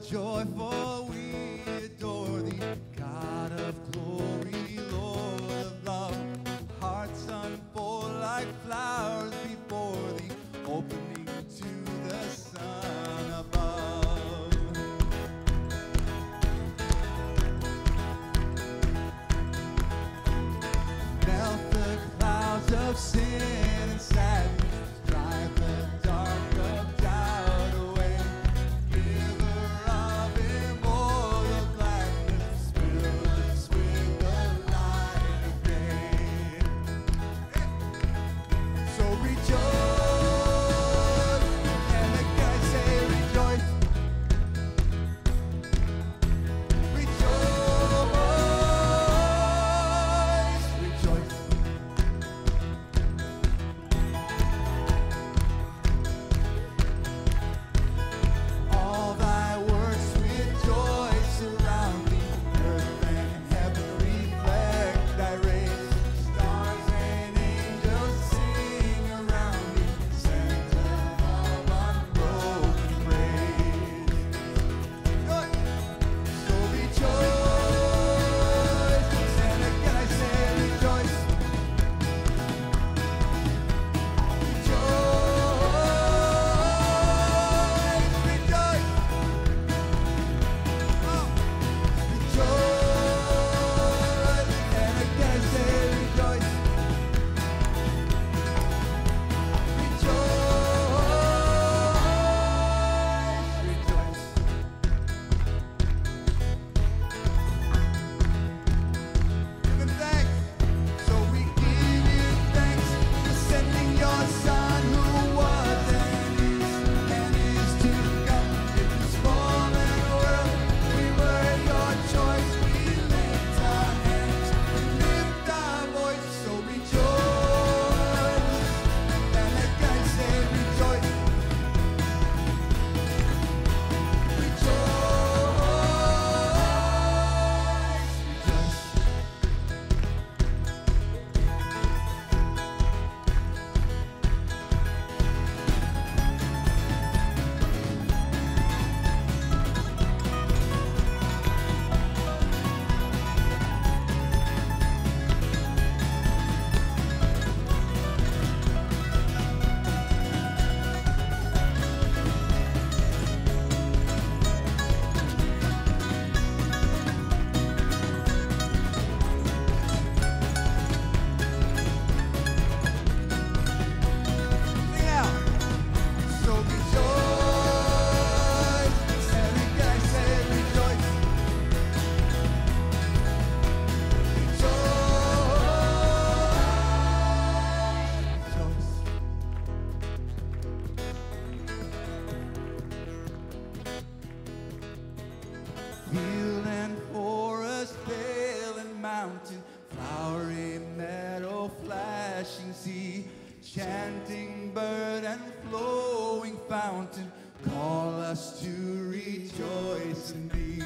joyful we adore thee, God of glory, Lord of love. Hearts unfold like flowers before thee, opening to the sun above. Melt the clouds of sin and sadness, drive the dark of doubt away. Giver of immortal gladness, fill us with the light of day. So rejoice, and again I say rejoice. Rejoice, rejoice. All thy works with joy surround thee. Earth and heaven reflect thy rays. Stars and angels sing around thee. Center of unbroken praise. Good. So rejoice, and again I say rejoice. Field and forest, vale and mountain, flowery meadow, flashing sea, chanting bird and flowing fountain, call us to rejoice in thee.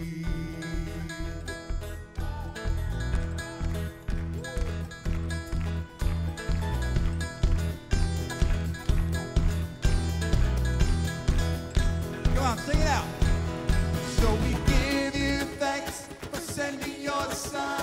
Come on, sing it out. So we give you thanks for sending your son.